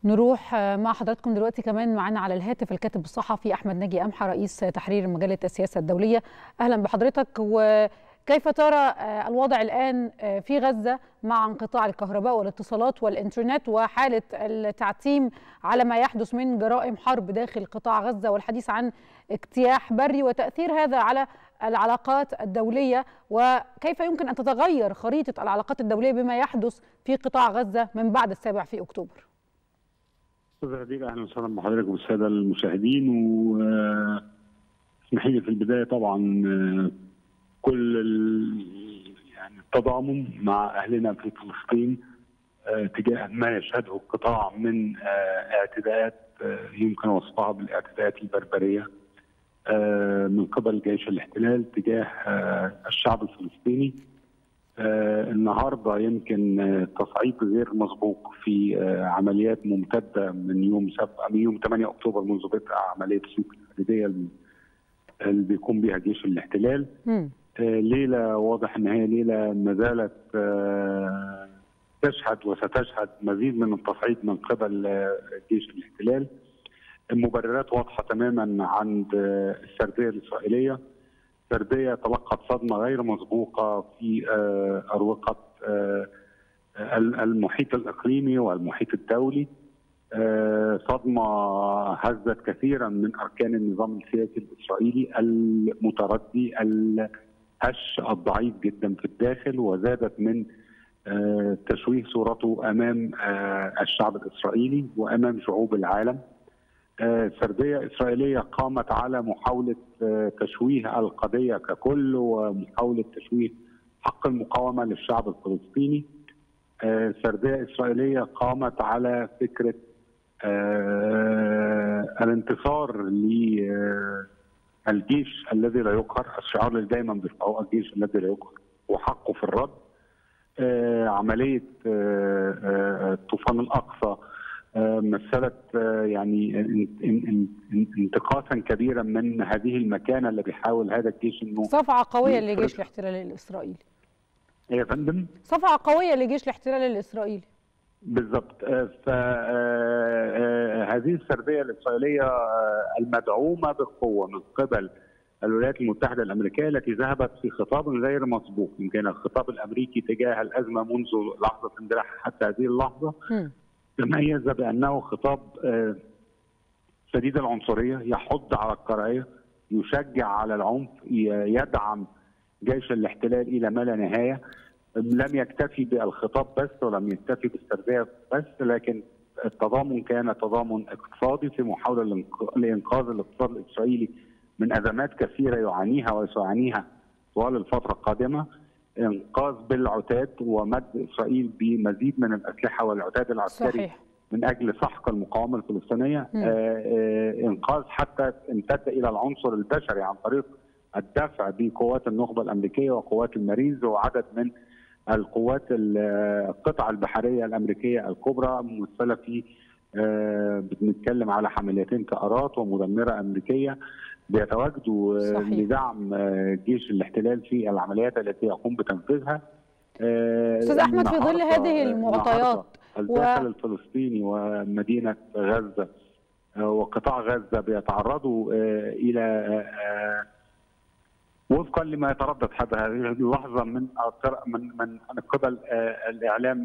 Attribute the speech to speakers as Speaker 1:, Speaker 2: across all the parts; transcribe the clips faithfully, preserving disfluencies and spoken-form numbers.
Speaker 1: نروح مع حضراتكم دلوقتي كمان معانا على الهاتف الكاتب الصحفي أحمد ناجي قمحة رئيس تحرير مجلة السياسة الدولية. أهلا بحضرتك. وكيف ترى الوضع الآن في غزة مع انقطاع الكهرباء والاتصالات والإنترنت وحالة التعتيم على ما يحدث من جرائم حرب داخل قطاع غزة والحديث عن اجتياح بري وتأثير هذا على العلاقات الدولية، وكيف يمكن أن تتغير خريطة العلاقات الدولية بما يحدث في قطاع غزة من بعد السابع في أكتوبر؟
Speaker 2: استاذ هدير، اهلا وسهلا بحضرتك والساده المشاهدين. واسمحي لي في البدايه طبعا كل يعني التضامن مع اهلنا في فلسطين تجاه ما يشهده القطاع من اعتداءات يمكن وصفها بالاعتداءات البربريه من قبل جيش الاحتلال تجاه الشعب الفلسطيني. آه النهارده يمكن تصعيد غير مسبوق في آه عمليات ممتده من يوم سبعة من يوم ثمانية أكتوبر منذ بدء عمليه السوق الحديديه اللي بيقوم بها جيش الاحتلال. آه ليله واضح ان هي ليله ما زالت آه تشهد وستشهد مزيد من التصعيد من قبل آه جيش الاحتلال. المبررات واضحه تماما عند آه السرديه الاسرائيليه. سردية تلقت صدمة غير مسبوقة في أروقة المحيط الإقليمي والمحيط الدولي. صدمة هزت كثيرا من أركان النظام السياسي الإسرائيلي المتردي الهش الضعيف جدا في الداخل، وزادت من تشويه صورته أمام الشعب الإسرائيلي وأمام شعوب العالم. سردية إسرائيلية قامت على محاولة تشويه القضية ككل ومحاولة تشويه حق المقاومة للشعب الفلسطيني. سردية إسرائيلية قامت على فكرة الانتصار للجيش الذي لا يقهر، الشعار اللي دايما بيرفعوه الجيش الذي لا يقهر وحقه في الرد. عملية طوفان الأقصى مثلت يعني انتقاصا كبيرا من هذه المكانه اللي بيحاول هذا الجيش انه
Speaker 1: صفعه قويه لجيش الاحتلال الاسرائيلي.
Speaker 2: يا فندم،
Speaker 1: صفعه قويه لجيش الاحتلال الاسرائيلي
Speaker 2: بالضبط. فهذه السرديه الاسرائيليه المدعومه بقوه من قبل الولايات المتحده الامريكيه التي ذهبت في خطاب غير مسبوق. يمكن الخطاب الامريكي تجاه الازمه منذ لحظه اندلاعها حتى هذه اللحظه م. تميز بأنه خطاب شديد العنصرية، يحض على الكراهية، يشجع على العنف، يدعم جيش الاحتلال إلى ما لا نهاية. لم يكتفي بالخطاب بس ولم يكتفي بالسردية بس، لكن التضامن كان تضامن اقتصادي في محاولة لإنقاذ الاقتصاد الإسرائيلي من أزمات كثيرة يعانيها وسيعانيها طوال الفترة القادمة. انقاذ بالعتاد ومد اسرائيل بمزيد من الاسلحه والعتاد العسكري صحيح. من اجل سحق المقاومه الفلسطينيه. آه آه انقاذ حتى امتد الى العنصر البشري عن طريق الدفع بقوات النخبه الامريكيه وقوات المارينز وعدد من القوات القطع البحريه الامريكيه الكبرى ممثله في آه بنتكلم على حملتين طائرات ومدمره امريكيه بيتواجدوا صحيح. لدعم جيش الاحتلال في العمليات التي يقوم بتنفيذها.
Speaker 1: استاذ احمد، في ظل هذه المعطيات
Speaker 2: الداخل و... الفلسطيني ومدينه غزه وقطاع غزه بيتعرضوا الى وفقا لما يتردد حتى هذه اللحظه من من من قبل الاعلام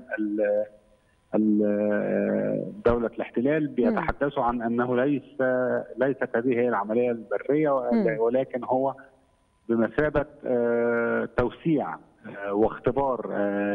Speaker 2: دولة الاحتلال بيتحدثوا عن انه ليس ليست هذه هي العمليه البريه، ولكن هو بمثابه توسيع واختبار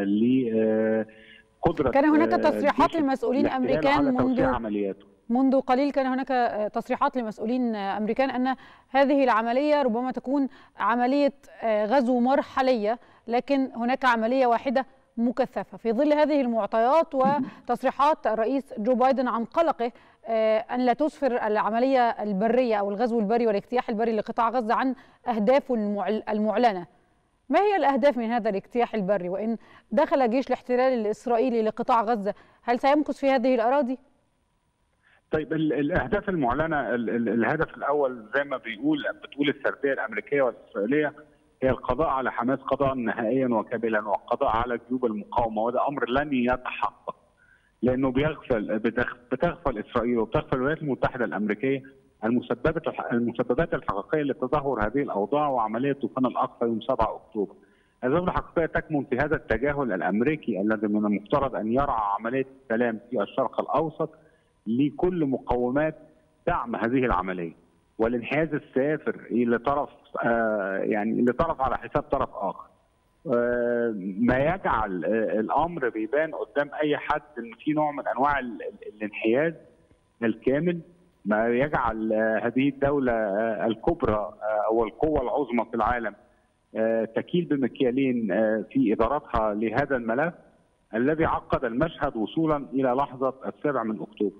Speaker 2: لقدره.
Speaker 1: كان هناك تصريحات لمسؤولين امريكان منذ
Speaker 2: عملياته.
Speaker 1: منذ قليل كان هناك تصريحات لمسؤولين امريكان ان هذه العمليه ربما تكون عمليه غزو مرحليه، لكن هناك عمليه واحده مكثفة. في ظل هذه المعطيات وتصريحات الرئيس جو بايدن عن قلقه أن لا تسفر العملية البرية أو الغزو البري والاجتياح البري لقطاع غزة عن أهدافه المعلنة، ما هي الأهداف من هذا الاجتياح البري؟ وإن دخل جيش الاحتلال الإسرائيلي لقطاع غزة هل سيمكث في هذه الأراضي؟
Speaker 2: طيب، الأهداف المعلنة، الهدف الأول زي ما بيقول بتقول السردية الأمريكية والإسرائيلية هي القضاء على حماس قضاء نهائيا وكاملا والقضاء على جيوب المقاومه، وهذا امر لن يتحقق لانه بيغفل بتغفل اسرائيل وبتغفل الولايات المتحده الامريكيه المسببات المسببات الحقيقيه لتدهور هذه الاوضاع وعمليه طوفان الاقصى يوم سبعة اكتوبر. الاسباب الحقيقيه تكمن في هذا التجاهل الامريكي الذي من المفترض ان يرعى عمليه السلام في الشرق الاوسط لكل مقومات دعم هذه العمليه، والانحياز السافر لطرف آه يعني لطرف على حساب طرف اخر. آه ما يجعل آه الامر بيبان قدام اي حد ان في نوع من انواع الانحياز الكامل، ما يجعل آه هذه الدوله آه الكبرى او آه القوه العظمى في العالم آه تكيل بمكيالين آه في ادارتها لهذا الملف الذي عقد المشهد وصولا الى لحظه السابع من اكتوبر.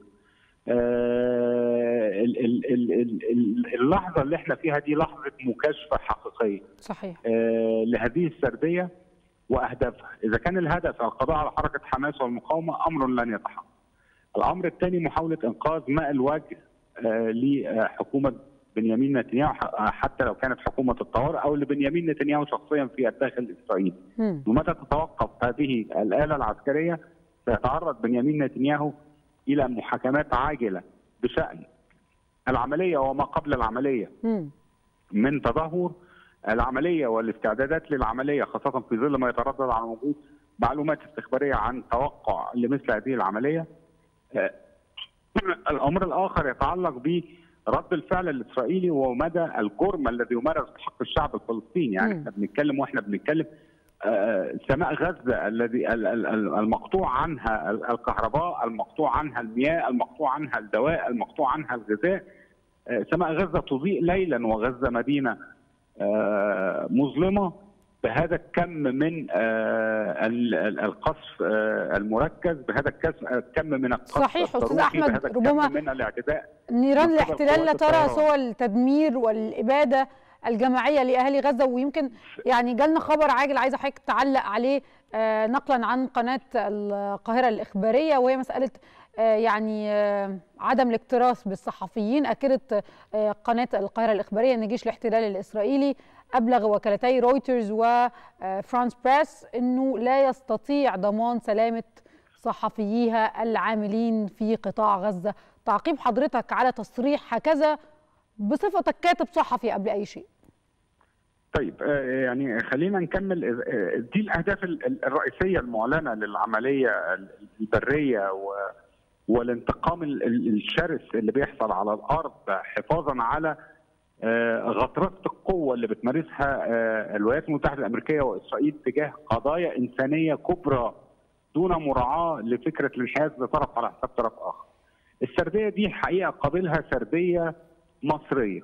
Speaker 2: آه اللحظه اللي احنا فيها دي لحظه مكاشفه حقيقيه
Speaker 1: صحيح
Speaker 2: آه لهذه السرديه واهدافها. اذا كان الهدف القضاء على حركه حماس والمقاومه امر لن يتحقق. الامر الثاني محاوله انقاذ ماء الوجه آه لحكومه بنيامين نتنياهو حتى لو كانت حكومه الطوارئ او لبنيامين نتنياهو شخصيا في الداخل الاسرائيلي. ومتى تتوقف هذه الاله العسكريه سيتعرض بنيامين نتنياهو الى محاكمات عاجله بشان العمليه وما قبل العمليه م. من تدهور العمليه والاستعدادات للعمليه، خاصه في ظل ما يتردد على وجود معلومات استخباريه عن توقع لمثل هذه العمليه. الامر الاخر يتعلق برد الفعل الاسرائيلي ومدى الجرم الذي يمارس بحق الشعب الفلسطيني. يعني احنا بنتكلم واحنا بنتكلم آه سماء غزه الذي المقطوع عنها الكهرباء، المقطوع عنها المياه، المقطوع عنها الدواء، المقطوع عنها الغذاء. آه سماء غزه تضيء ليلا وغزه مدينه آه مظلمه بهذا الكم من آه القصف آه المركز، بهذا الكم من القصف
Speaker 1: صحيح استاذ احمد، ربما
Speaker 2: من الاعتداء
Speaker 1: نيران الاحتلال لا ترى سوى التدمير والاباده الجماعيه لاهالي غزه. ويمكن يعني جالنا خبر عاجل عايزه حضرتك تعلق عليه آه نقلا عن قناه القاهره الاخباريه، وهي مساله آه يعني آه عدم الاكتراث بالصحفيين. اكدت آه قناه القاهره الاخباريه ان جيش الاحتلال الاسرائيلي ابلغ وكالتي رويترز وفرانس بريس انه لا يستطيع ضمان سلامه صحفييها العاملين في قطاع غزه. تعقيب حضرتك على تصريح هكذا بصفتك كاتب صحفي قبل اي شيء؟
Speaker 2: طيب يعني خلينا نكمل. دي الاهداف الرئيسيه المعلنه للعمليه البريه والانتقام الشرس اللي بيحصل على الارض حفاظا على غطرسه القوه اللي بتمارسها الولايات المتحده الامريكيه واسرائيل تجاه قضايا انسانيه كبرى دون مراعاه لفكره الانحياز لطرف على حساب طرف اخر. السرديه دي حقيقه قابلها سرديه مصريه.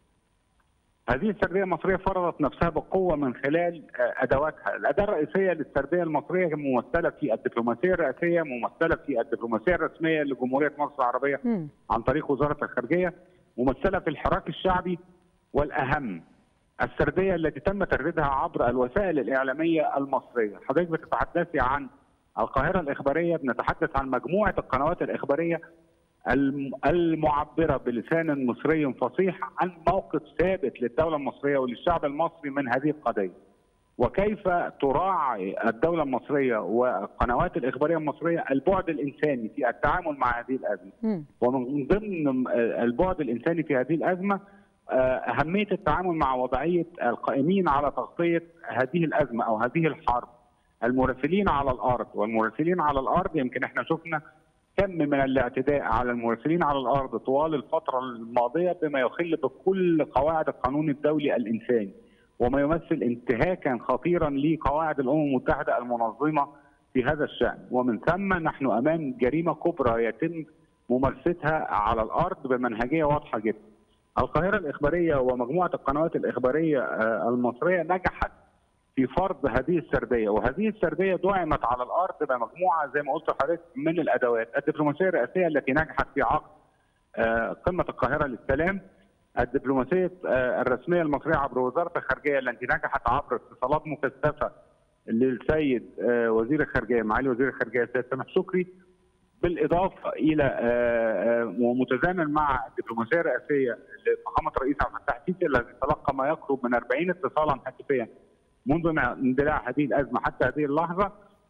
Speaker 2: هذه السرديه المصريه فرضت نفسها بقوه من خلال ادواتها. الاداه الرئيسيه للسرديه المصريه ممثله في الدبلوماسيه الرئاسيه، ممثله في الدبلوماسيه الرسميه لجمهوريه مصر العربيه م. عن طريق وزاره الخارجيه، ممثله في الحراك الشعبي، والاهم السرديه التي تم ترديدها عبر الوسائل الاعلاميه المصريه. حضرتك بتتحدثي عن القاهره الاخباريه، بنتحدث عن مجموعه القنوات الاخباريه المعبره بلسان مصري فصيح عن موقف ثابت للدوله المصريه وللشعب المصري من هذه القضيه. وكيف تراعي الدوله المصريه والقنوات الاخباريه المصريه البعد الانساني في التعامل مع هذه الازمه. ومن ضمن البعد الانساني في هذه الازمه اهميه التعامل مع وضعيه القائمين على تغطيه هذه الازمه او هذه الحرب، المراسلين على الارض. والمراسلين على الارض يمكن احنا شفنا كم من الاعتداء على المراسلين على الارض طوال الفتره الماضيه بما يخل بكل قواعد القانون الدولي الانساني، وما يمثل انتهاكا خطيرا لقواعد الامم المتحده المنظمه في هذا الشان. ومن ثم نحن امام جريمه كبرى يتم ممارستها على الارض بمنهجيه واضحه جدا. القاهره الاخباريه ومجموعه القنوات الاخباريه المصريه نجحت في فرض هذه السرديه، وهذه السرديه دعمت على الارض بمجموعه زي ما قلت لحضرتك من الادوات. الدبلوماسيه الرئاسيه التي نجحت في عقد قمه القاهره للسلام، الدبلوماسيه الرسميه المصريه عبر وزاره الخارجيه التي نجحت عبر اتصالات مكثفه للسيد وزير الخارجيه معالي وزير الخارجيه السيد سامح شكري، بالاضافه الى ومتزامن مع الدبلوماسيه الرئاسيه لفخامه الرئيس عبد الفتاح السيسي الذي تلقى ما يقرب من أربعين اتصالا هاتفيا منذ اندلاع هذه الازمه حتى هذه اللحظه.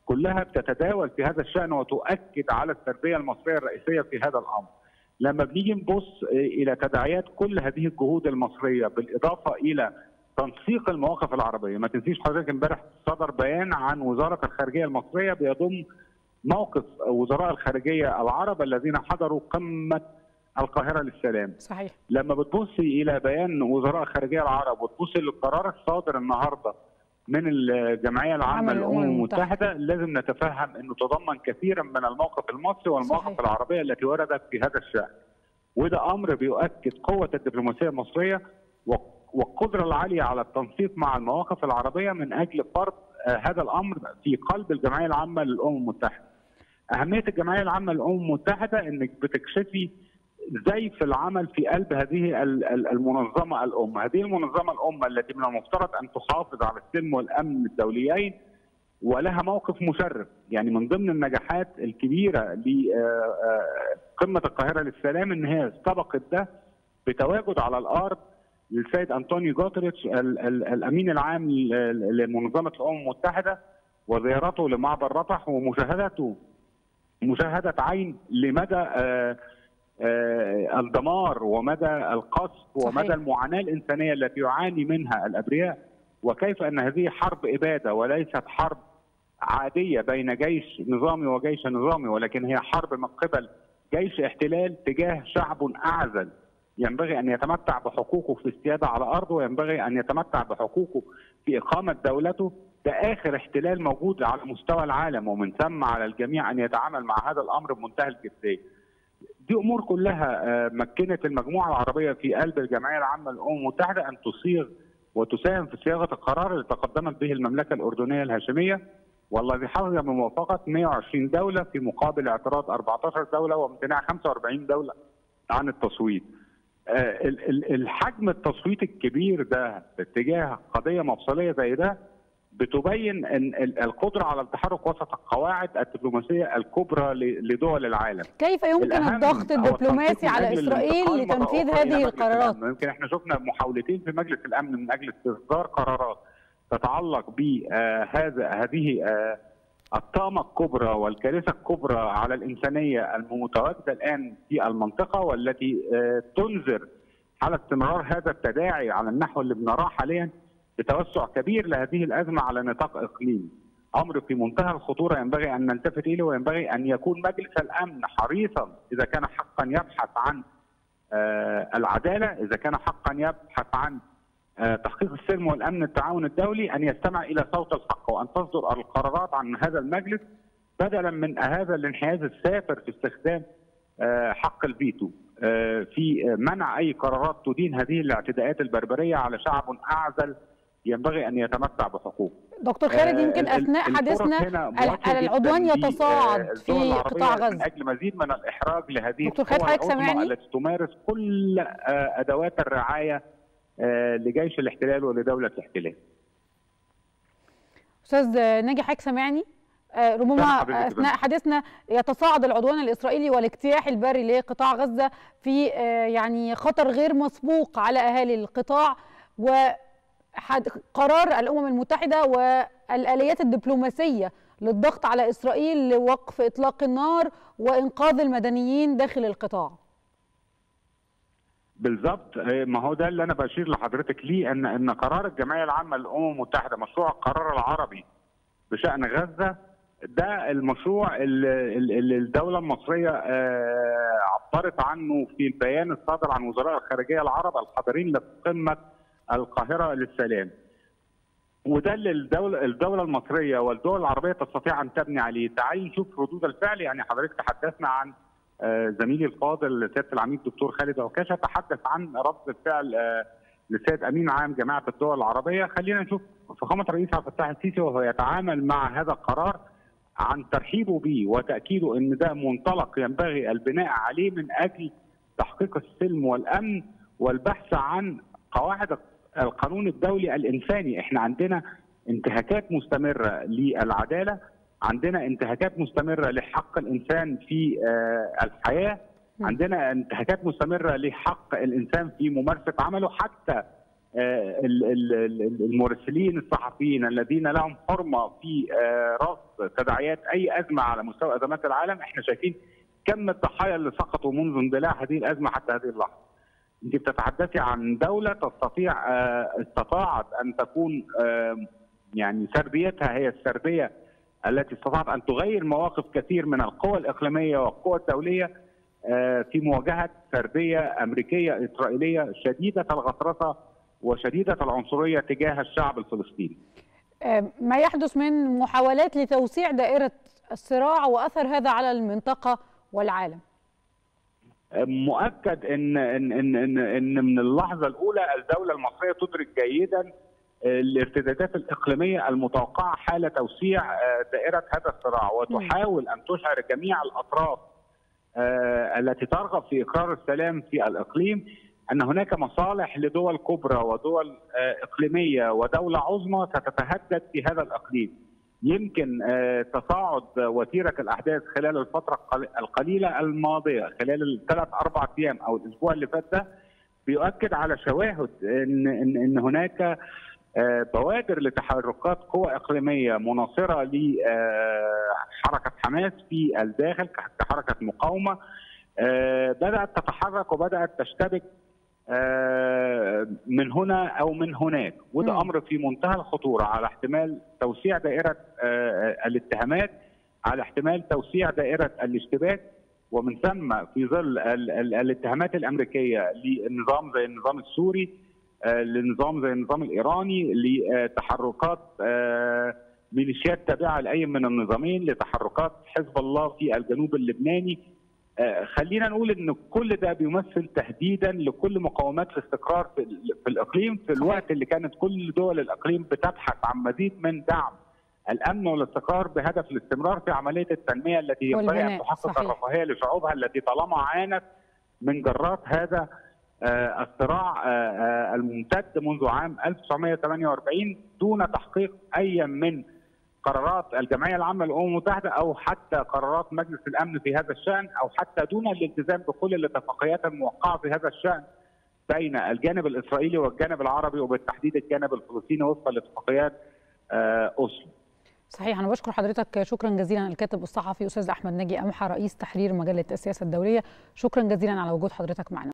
Speaker 2: كلها بتتداول في هذا الشأن وتؤكد على التربية المصرية الرئيسية في هذا الأمر. لما بنيجي نبص إلى تداعيات كل هذه الجهود المصرية بالإضافة إلى تنسيق المواقف العربية، ما تنسيش حضرتك امبارح صدر بيان عن وزارة الخارجية المصرية بيضم موقف وزراء الخارجية العرب الذين حضروا قمة القاهرة للسلام.
Speaker 1: صحيح.
Speaker 2: لما بتبصي إلى بيان وزراء الخارجية العرب وتبصي للقرار الصادر النهارده من الجمعية العامة للأمم المتحدة، لازم نتفهم أنه تضمن كثيرا من الموقف المصري والمواقف صحيح. العربية التي وردت في هذا الشأن. وده أمر بيؤكد قوة الدبلوماسية المصرية والقدرة العالية على التنسيق مع المواقف العربية من أجل فرض هذا الأمر في قلب الجمعية العامة للأمم المتحدة. أهمية الجمعية العامة للأمم المتحدة أنك بتكشفي زيف العمل في قلب هذه المنظمة الأم، هذه المنظمة الأم التي من المفترض أن تحافظ على السلم والأمن الدوليين ولها موقف مشرف. يعني من ضمن النجاحات الكبيرة لقمة القاهرة للسلام أن هي سبقت ده بتواجد على الأرض للسيد أنطونيو غوتريتش الأمين العام لمنظمة الأمم المتحدة، وزيارته لمعبر رفح ومشاهدته مشاهدة عين لمدى آه آه الدمار ومدى القصف ومدى المعاناة الإنسانية التي يعاني منها الأبرياء، وكيف أن هذه حرب إبادة وليست حرب عادية بين جيش نظامي وجيش نظامي، ولكن هي حرب من قبل جيش احتلال تجاه شعب أعزل ينبغي أن يتمتع بحقوقه في السيادة على أرضه، وينبغي أن يتمتع بحقوقه في إقامة دولته. ده آخر احتلال موجود على مستوى العالم، ومن ثم على الجميع أن يتعامل مع هذا الأمر بمنتهى الجدية. دي أمور كلها مكنت المجموعة العربية في قلب الجمعية العامة للأمم المتحدة أن تصيغ وتساهم في صياغة القرار اللي تقدمت به المملكة الأردنية الهاشمية، والذي حظي بموافقة مئة وعشرين دولة في مقابل اعتراض أربعة عشر دولة وامتناع خمسة وأربعين دولة عن التصويت. الحجم التصويت الكبير ده اتجاه قضية مفصلية زي ده بتبين ان القدرة على التحرك وسط القواعد الدبلوماسية الكبرى لدول العالم.
Speaker 1: كيف يمكن الضغط الدبلوماسي على إسرائيل لتنفيذ هذه القرارات؟
Speaker 2: يمكن احنا شفنا محاولتين في مجلس الأمن من أجل استصدار قرارات تتعلق بهذا هذه الطامة الكبرى والكارثة الكبرى على الإنسانية المتواجدة الآن في المنطقة، والتي تنذر على استمرار هذا التداعي على النحو اللي بنراه حاليا بتوسع كبير لهذه الأزمة على نطاق إقليمي. أمر في منتهى الخطورة ينبغي أن نلتفت إليه، وينبغي أن يكون مجلس الأمن حريصا إذا كان حقا يبحث عن العدالة، إذا كان حقا يبحث عن تحقيق السلم والامن التعاون الدولي، ان يستمع الى صوت الحق وان تصدر القرارات عن هذا المجلس بدلا من هذا الانحياز السافر في استخدام حق الفيتو في منع اي قرارات تدين هذه الاعتداءات البربريه على شعب اعزل ينبغي ان يتمتع بحقوقه.
Speaker 1: دكتور خالد، يمكن اثناء حديثنا العدوان يتصاعد في قطاع غزه من
Speaker 2: اجل مزيد من الاحراج لهذه
Speaker 1: دكتور خالد حضرتك سامعني؟
Speaker 2: التي تمارس كل ادوات الرعايه لجيش الاحتلال ولدولة الاحتلال.
Speaker 1: أستاذ ناجي حضرتك سامعني؟ ربما أثناء حديثنا يتصاعد العدوان الإسرائيلي والاجتياح البري لقطاع غزة في يعني خطر غير مسبوق على أهالي القطاع، وقرار الأمم المتحدة والآليات الدبلوماسية للضغط على إسرائيل لوقف إطلاق النار وإنقاذ المدنيين داخل القطاع.
Speaker 2: بالظبط، ما هو ده اللي انا بشير لحضرتك ليه، ان ان قرار الجمعيه العامه للامم المتحده، مشروع القرار العربي بشان غزه، ده المشروع اللي الدوله المصريه عبرت عنه في البيان الصادر عن وزراء الخارجيه العرب الحاضرين لقمه القاهره للسلام. وده اللي الدوله الدوله المصريه والدول العربيه تستطيع ان تبني عليه. تعالي نشوف ردود الفعل. يعني حضرتك تحدثنا عن زميلي الفاضل سياده العميد دكتور خالد عكاشه، تحدث عن رد الفعل للسيد امين عام جماعه الدول العربيه. خلينا نشوف فخامه الرئيس عبد الفتاح السيسي وهو يتعامل مع هذا القرار عن ترحيبه به وتاكيده ان ده منطلق ينبغي البناء عليه من اجل تحقيق السلم والامن والبحث عن قواعد القانون الدولي الانساني. احنا عندنا انتهاكات مستمره للعداله، عندنا انتهاكات مستمرة لحق الإنسان في الحياة، عندنا انتهاكات مستمرة لحق الإنسان في ممارسة عمله، حتى المراسلين الصحفيين الذين لهم حرمه في رصد تداعيات اي ازمه على مستوى ازمات العالم، احنا شايفين كم الضحايا اللي سقطوا منذ اندلاع هذه الازمه حتى هذه اللحظه. انت بتتحدثي عن دوله تستطيع استطاعت ان تكون يعني سرديتها هي السرديه التي استطاعت ان تغير مواقف كثير من القوى الاقليميه والقوى الدوليه في مواجهه سرديه امريكيه اسرائيليه شديده الغطرسه وشديده العنصريه تجاه الشعب الفلسطيني.
Speaker 1: ما يحدث من محاولات لتوسيع دائره الصراع واثر هذا على المنطقه والعالم.
Speaker 2: مؤكد ان ان ان ان, إن من اللحظه الاولى الدوله المصريه تدرك جيدا الارتدادات الاقليميه المتوقعه حال توسيع دائره هذا الصراع، وتحاول ان تشعر جميع الاطراف التي ترغب في اقرار السلام في الاقليم ان هناك مصالح لدول كبرى ودول اقليميه ودوله عظمى ستتهدد في هذا الاقليم. يمكن تصاعد وتيره الاحداث خلال الفتره القليله الماضيه، خلال الثلاث اربع ايام او الاسبوع اللي فات ده، بيؤكد على شواهد ان ان ان هناك بوادر لتحركات قوى اقليميه مناصره لحركه حماس في الداخل كحركه مقاومه بدات تتحرك وبدات تشتبك من هنا او من هناك، وده م. امر في منتهى الخطوره على احتمال توسيع دائره الاتهامات، على احتمال توسيع دائره الاشتباك، ومن ثم في ظل الاتهامات الامريكيه لنظام زي النظام السوري، لنظام زي النظام الايراني، لتحركات ميليشيات تابعه لاي من النظامين، لتحركات حزب الله في الجنوب اللبناني. خلينا نقول ان كل ده بيمثل تهديدا لكل مقومات الاستقرار في الاقليم، في الوقت اللي كانت كل دول الاقليم بتبحث عن مزيد من دعم الامن والاستقرار بهدف الاستمرار في عمليه التنميه التي ينبغي ان تحقق الرفاهيه لشعوبها التي طالما عانت من جرات هذا الصراع الممتد منذ عام ألف وتسعمائة وثمانية وأربعين دون تحقيق اي من قرارات الجمعيه العامه للامم المتحده او حتى قرارات مجلس الامن في هذا الشان، او حتى دون الالتزام بكل الاتفاقيات الموقعه في هذا الشان بين الجانب الاسرائيلي والجانب العربي وبالتحديد الجانب الفلسطيني وفقا لاتفاقيات اوسلو.
Speaker 1: صحيح. أنا بشكر حضرتك شكرا جزيلا الكاتب الصحفي أستاذ أحمد ناجي قمحة رئيس تحرير مجلة السياسة الدولية، شكرا جزيلا على وجود حضرتك معنا.